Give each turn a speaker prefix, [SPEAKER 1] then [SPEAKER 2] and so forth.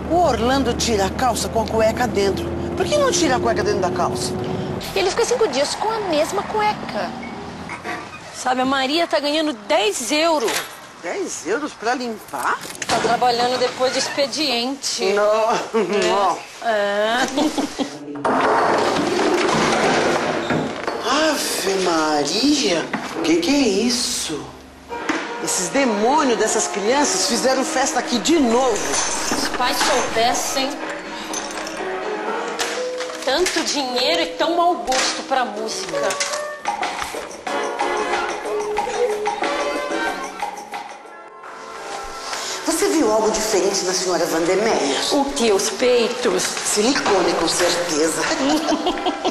[SPEAKER 1] O Orlando tira a calça com a cueca dentro. Por que não tira a cueca dentro da calça?
[SPEAKER 2] Ele fica 5 dias com a mesma cueca. Sabe, a Maria tá ganhando 10 euros.
[SPEAKER 1] 10 euros pra limpar?
[SPEAKER 2] Tá trabalhando depois do expediente.
[SPEAKER 1] Não.
[SPEAKER 2] É.
[SPEAKER 1] Ave Maria, o que é isso? Esses demônios dessas crianças fizeram festa aqui de novo.
[SPEAKER 2] Se os pais soubessem tanto dinheiro e tão mau gosto pra música.
[SPEAKER 1] Você viu algo diferente na senhora Vandermeyer?
[SPEAKER 2] O que? Os peitos?
[SPEAKER 1] Silicone, com certeza.